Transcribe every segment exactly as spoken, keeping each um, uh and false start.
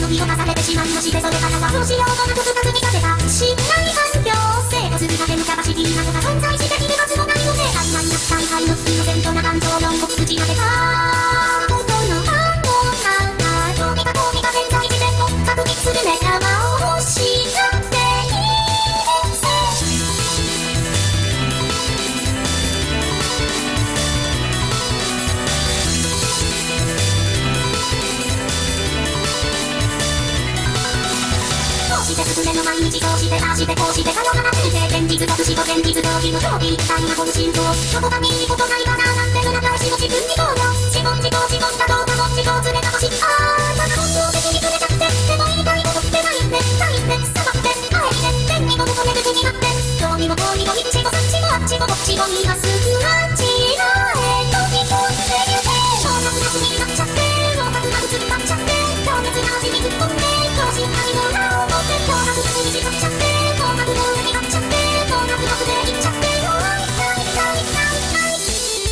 見逃されてしまいまして、それからはどうしようもなく深く見立てた信頼環境、成功するだけのキャパシティなどが存在しているはずもないので、曖昧な期待配のイノセントな感情論を打ち当てた本当の反応がどうにかどうにか潜在自然を確認する目玉を欲しがっているぜ。こうしてすべての毎日こうしてああしてこうしてさよならって現実と不死と現実逃避の逃避一体なこの心臓どこかにいいことないかななんて裏返しを自分に問うよ自問自答自問だどうかも自答ずれたとしあーただ本当的にずれちゃってでも言いたいことってないんでないんでさばって帰りで天にも求める気になってどうにもこうにもいっちもさっちもあっちもこっちも今すぐあちらへ飛び込んでゆけ小学な国になっちゃって老白な靴になっちゃって強烈な味に突っ込んでどうしようかにもなお思って強白な国に使っちゃって紅白の上になっちゃって紅白の筆いっちゃってよあいたいたいたいたい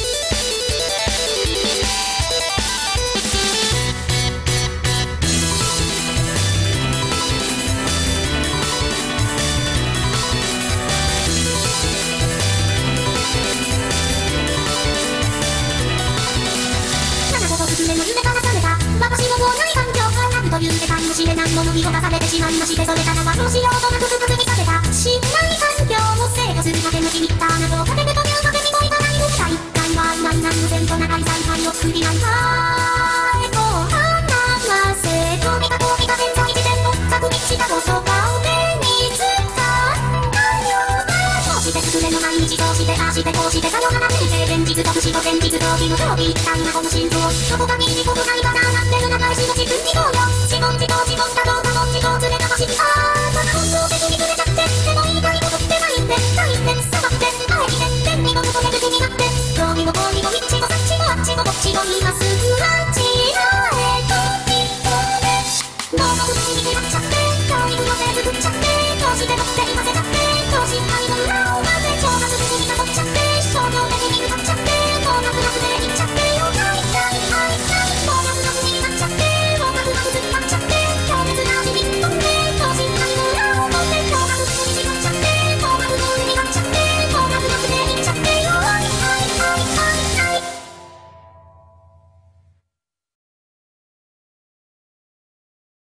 夢の夢から覚めた私のもうない環境からという世界も知れないものに侵されてしまいまして、それからはどうしようとなく深くに立てた信頼環境を制御するだけのリミッターなどかけてというかけにもいかないの大体は曖昧な無線と長い采配を作りないかエコー話せどうにかどうにか潜在自然を確認したこそが目につかんだよなこうしてすべての毎日こうしてああしてこうしてさよならって現実と不死と現実逃避の逃避一体なこの心臓どこかにいいことないかななんて裏返しを自分に問うよ自問自答自問だどうかも自答ずれたとしあー